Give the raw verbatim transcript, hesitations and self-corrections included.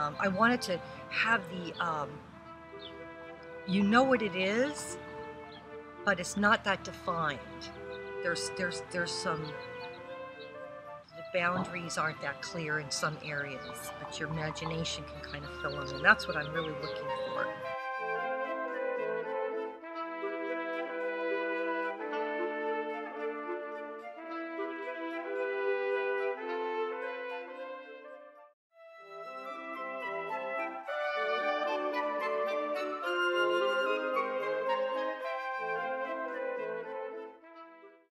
Um, I wanted to have the, um, you know what it is, but it's not that defined. There's, there's, there's some, the boundaries aren't that clear in some areas, but your imagination can kind of fill them in. That's what I'm really looking